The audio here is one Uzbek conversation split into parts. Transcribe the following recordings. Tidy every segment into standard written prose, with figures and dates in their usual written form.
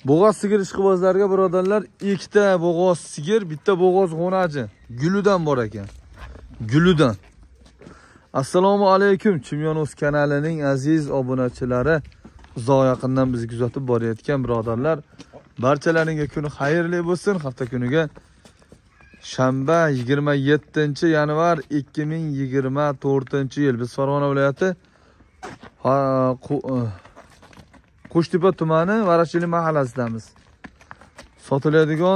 Bo'g'oz sigir ishqibozlarga birodarlar, ikkita bo'g'oz sigir, bitta bo'g'oz g'o'naji. Guludan bor ekan. Guludan. Assalomu alaykum. Chimyonos kanalining aziz obunachilari, uzoq yaqindan bizni kuzatib borayotgan birodarlar, barchalaringizga kuni xayrli bo'lsin. Hafta kuniga shanba 27-yanvar 2024-yil biz Farg'ona viloyati Qo'shtepa tumani Varashili mahallasidamiz. Sotiladigan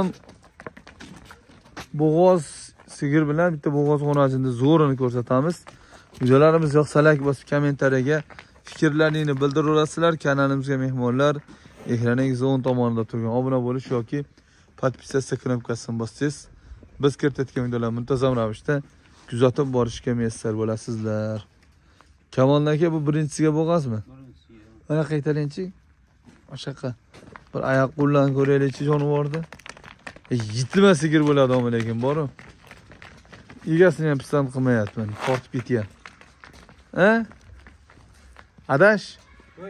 bo'g'oz sigir bilan bitta bo'g'oz g'o'najini zo'rini ko'rsatamiz. Videolarimiz yoqsa like bosib kommentariyaga fikrlaringizni bildirasizlar. Kanalimizga mehmonlar ekraningiz o'ng tomonida turgan obuna bo'lish yoki podpisatsiya knopkasini bossangiz biz kiritayotgan videolar muntazam ravishda kuzatib borishga muyassar bo'lasizlar. Kamol aka, bu birinchisiga bo'g'ozmi? Mana qaytaringchi. O'shaqa bir oyoq qo'llarni ko'raylikchi jonivorda. Yitlima sigir bo'ladi omil lekin boru. Egasini ham pisand qilmayapman. Tortib ketyapti. Ha? Adash? Voy.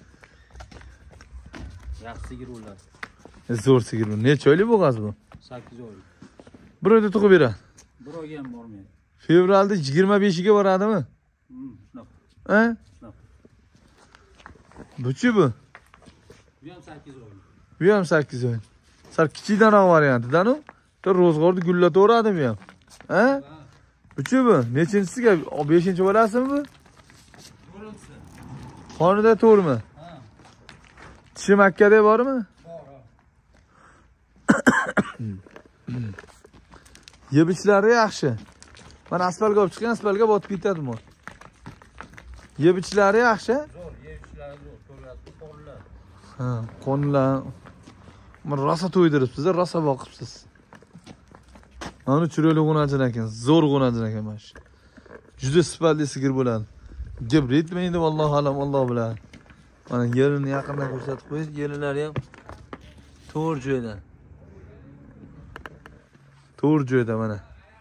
Yaxshi sigir bo'ladi. Zo'r sigir bu. Necha oylik bo'g'oz bu? 8 oylik. Bir oyda tug'ib beradi. Bir oyga ham bormaydi. Fevralda 25ga boradimi? Shunaqa. Ha? Shunaqa. Buchi bu? Bu ham 8 oylik. Bu ham 8 oylik. Sal kichikroq variantidan-u. Ro'zg'orni gullataveradi bu ham. Ha? Buchi bu? Nechinchisiga? 5-chi bo'lasizmi bu? 4-chi. Qonida to'rmi? Ha. Tishi Makkada bormi? Bor. Yebichlari yaxshi. Mana asfalga olib chiqqan, asfalga botib ketadi bu. Yebichlari yaxshi. Zo'r, yebichlari zo'r. Ko'ryapsiz, qonlar. Ha, qonlar. Mana rosa to'ydiribsiz, rosa boqibsiz. Mana chiroyli g'o'najin ekan, zo'r g'o'najin ekan mana shu. Juda sifatli sigir bo'ladi. Gap etmaydi vallohu alam, Alloh biladi. Mana yerini yaqindan ko'rsatib qo'yish, yerilari ham to'g'ri joyda. To'g'ri joyda mana.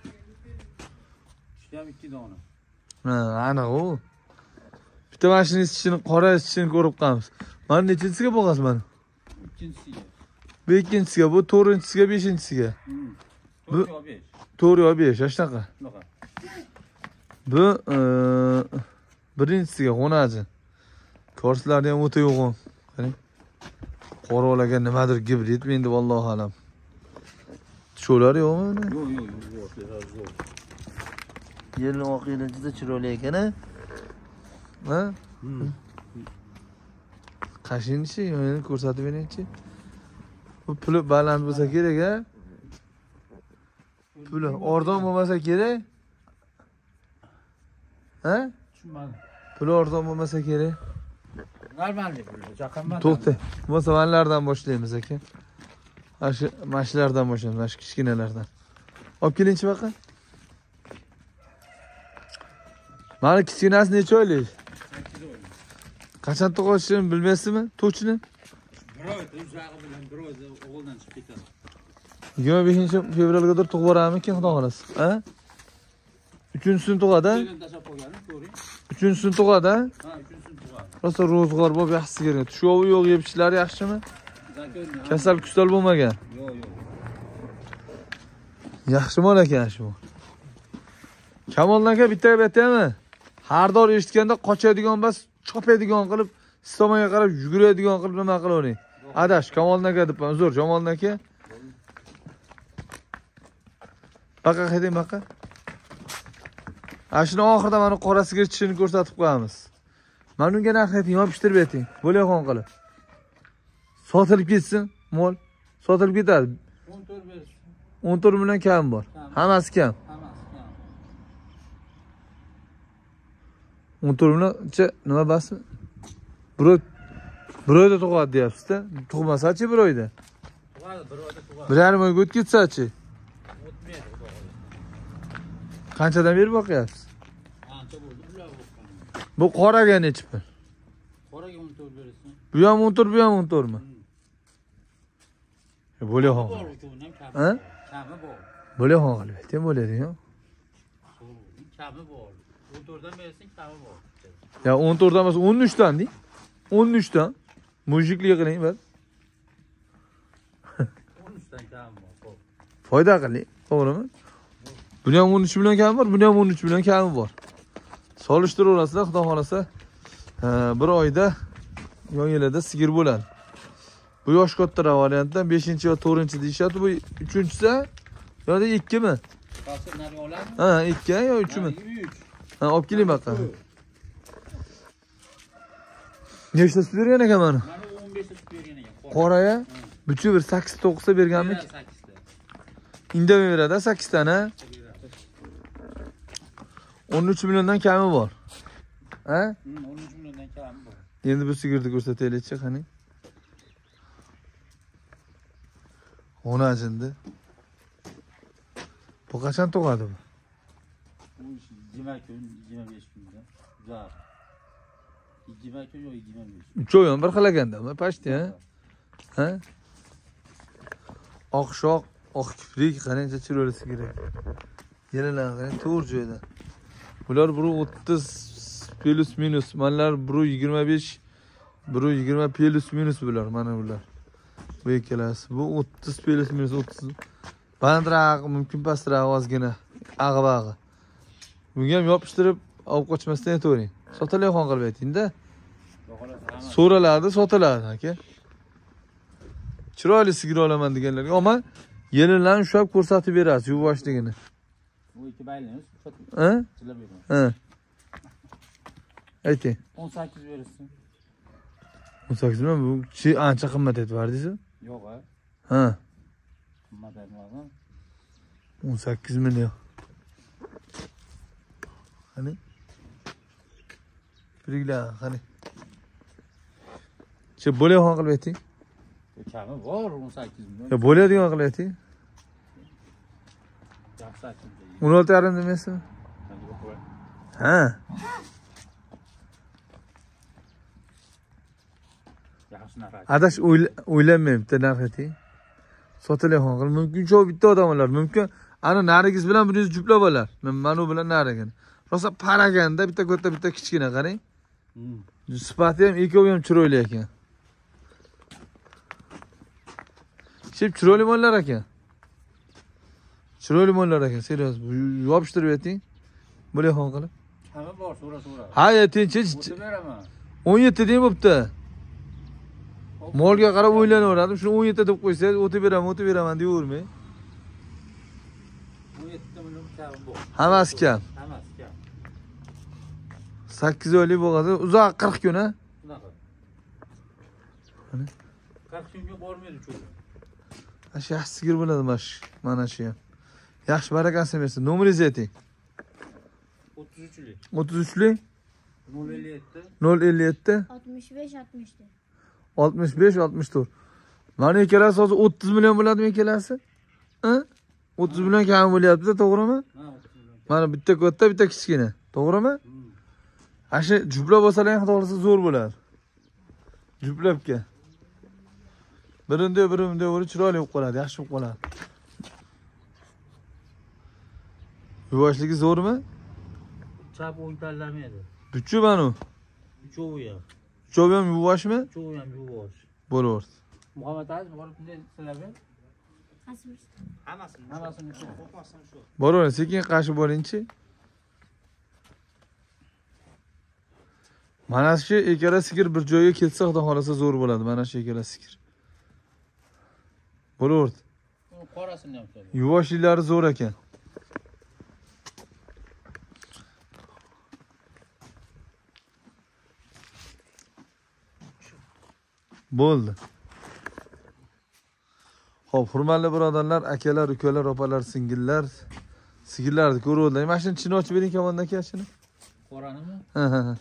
Shu ham 2 dona. Ha, aniq u. Bitta mashina ichini, qora ichini ko'rib qolamiz. Mana nechinchisiga bo'g'oz mana? 2-chisiga. Bu ikkinchisiga, bu 4-chisiga, 5-chisiga. Bu 4-5, shunaqa. Shunaqa. Bu birinchisiga g'o'naji. Korslari ham o'ta yo'g'on. Qarang. Qorovlaga nimadir gibr etmaydi vallohu alam. Sho'lar yo'qmi? Yo'q, zo'r. Yerni oqiylar juda chiroyli ekan-a. Ha? Qashinchi, yo'qni ko'rsatib beringchi. Bu puli baland bo'lsa kerak-a? Puli ordon bo'lmasa kerak. Ha? Tushunmadim. Puli ordon bo'lmasa kerak. Normalniy puli, jaqanman. To'xta. Bo'lsa manlardan boshlaymiz aka. Shu mashlardan boshlaymiz, mana shu kichkinalardan. Olib kelingchi baqa. Mana kichkinasi necha oylik? 8 oylik. Qachon tug'ilishini bilmaysizmi? To'chini? Bir oyda uzog'i bilan bir oyda o'g'ildan chiqib ketadi. 25-fevralga tug'ib borammikin, xudo xolasa. Ha? 3-sini tug'adi. Tashlab qo'yganim, ko'ring. 3-sini tug'adi. Ha, 3-sini tug'adi. Rosa ro'zg'or bo'lib yaxshi sigirga. Tushovi yo'q, yebishlari yaxshimi? Kasal kustal bo'lmagan. Yo'q. Yaxshi mol ekan shu. Kamol aka bitta aytaymi? Har doim eshitganda qochadigan bas, chopadigan qilib, istomaga qarab yuguradigan qilib nima qilavering? Adash, Kamol aka deb, uzr, Jamol aka. Baqa qayding baqa? Ashuni oxirida mana qora sigir tishini ko'rsatib qo'yamiz. Mana unga narx ayting, yopishtirib ayting. Bo'layxon qilib. Sotilib ketsin, mol. Sotilib ketadi. 14 bersin. 14 million kam bor. Hammasi kam. Hammasi kam. 14 millioncha nima basmi? Bir oyda tug'adi deyapsiz-da. Tug'masa-chi bir oyda? Tug'adi, bir oyda tug'adi. 1,5 oyga o'tib ketsa-chi? O'tmaydi, xudo xohlasa. Qanchadan berib boqyapsiz? Ancha bo'ldi, bular o'tgan. Bu qoraga nechi pul? Qoraga 14 bersin. Bu ham 14, bu ham 14 mi? Bo'layxon. Ha? Kami bor. Bo'layxon qilib ayting, bo'ladi-ku. Kami bor. 14 dan bersin, kami bor. Ya 14 dan emas, 13 dan deng. 13 dan. Mujiklik qiling bir. kami bor. Foyda qiling, to'g'rimi? Buni ham 13 million kami bor, buni ham 13 million kami bor. Solishtiraverasizlar, xudo xolasa, bir oyda yon yilida sigir bo'ladi. Bu yosh kattaroq variantdan 5-chi va 4-chi deyshadi. Bu 3-chisi yoki 2mi? Hozir nari oladimi? Ha, 2 yo 3mi? 3. Ha, olib keling baqa. Nechta sut bergan ekan mana? Mana 15 ta sut bergan ekan. Qoraya buchi bir 8-9 ta berganmi? 8 ta. Indamay beradi 8 tani. 13 milliondan kami bor. Ha? 13 milliondan kami bor. Endi bu sigirni ko'rsataylik-chi, qani. Ona ajindi. Bu qachon tug'adi bu? Bu 20 kun, 25 kunda. Zar. 20 kun yo 25. Uchoq ham bir xil ekanda, pashti, ha? Ha? Oqshoq, oq kiprik, qancha chiroyli sigir ekan. Yelalar qarang, to'g'ri joyda. Bular 30 plus minus, manlar 25, 20 plus minus bular, mana bular. Bu ikkalasi. Bu 30 plus minus 30. Balandroq, mumkin pastroq ozgina, ag'i-bag'i. Bunga ham yopishtirib, olib qochmasdan aytavering. Sotalayxon qilib ayting-da. So'raladi, sotiladi, aka. Chiroyli sigir olaman deganlarga, ammo yelilarni ushlab ko'rsatib berasiz, yuvvoshligini. Bu ikki baylanish, Ha? chilab beraman. Ha. Ayting. 18 verirsin. 18 million bu ancha qimmat aytibardingiz. Yo'q, ha. Ha. Qimmat aytmadim. 18 million. Qani? Biriklar, qani. Che bo'layxon qilib ayting. Kami bor 18 million. Ya bo'ladigan qilib ayting. Yaxshi aytdim. 16,5 demaysizmi? Ha. Yaxshi narx. Adash o'ylanmayman, bitta narx ayting. Sotalayxon qilib mumkin shu bitta odam olar, mumkin ana narigiz bilan biringiz juplab olar. Mana u bilan narigini. Rosa paraganda bitta katta, bitta kichkina qarang. Sifati ham ikkovi ham chiroyli ekan. Shep chiroyli mollar ekan. Chiroyli mollar ekan, serios. Yopishtirib ayting. Bo'layxon qilib. Kami bor, so'ra. Ha, ayting-chi. O'tib beraman. 17 deng bo'pti. Molga qarab o'ylanaveradi. Shuni 17 deb qo'ysangiz, o'tib beraman deyavermang. 17 million kami bor. Hammasi kam. Hammasi kam. 8 oylik bo'lganda uzoq 40 kun, ha? Shunaqa. Qani? 40 kunga bormaydi cho'g'i. Yaxshi sigir bo'ladi mana shu ham. Yaxshi barakasini bersin. Nomeringizni ayting. 33lik. 33lik 057 057 65 64. 65 64. Mana ikkalasi hozir 30 million bo'ladimi ikkalasi? Ha? 30 million kam bo'lyapti, to'g'rimi? Ha, 30 million. Mana bitta katta, bitta kichkina. To'g'rimi? Ashi juplab olsalar ham xudo zo'r bo'ladi. Juplabga. Birinde bo'lib chiroyli bo'lib qoladi, yaxshi bo'lib qoladi. Yuvoshligi zo'rmi? Chap o'ng tanlamaydi. Buchi mana u. Uchovi ham. Uchovi ham yuvoshmi? Uchovi ham yuvosh. Bo'laverdi. Muhammad Aziz borib bunday silab ber. Hammasi. Hammasini shu, qo'rqmasdan shu. Boravering, sekin qarshi bo'ling-chi. Mana shu ikkala sigir bir joyga kelsa, xudo xolasa zo'r bo'ladi. Mana shu ikkala sigir. Bo'laverdi. Qorasini ham so'raydi. Yuvoshliklari zo'r ekan. Bo'ldi. Xo'p, hurmatli birodarlar, akalar, ukalar, opalar, singillar, sigirlarni ko'ruvdilar. Mana shuni chini ochib bering kamondan kashini. Qoranimi? Ha.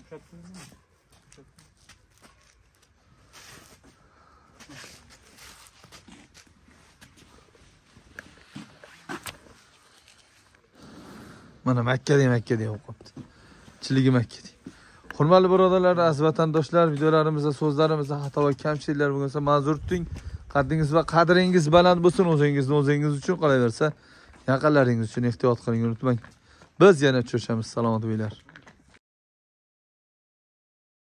Mana Makka deb o'qibdi. Chiligi Makka deb. Hurmatli birodarlar, aziz vatandoshlar, videolarimizda, so'zlarimizda xato va kamchiliklar bo'lsa ma'zur tuting. Qaddingiz va qadringiz baland bo'lsin, o'zingiz uchun qolaversa, yaqinlaringiz uchun ehtiyot qiling, unutmang. Biz yana uchrashamiz. Salomat bo'linglar.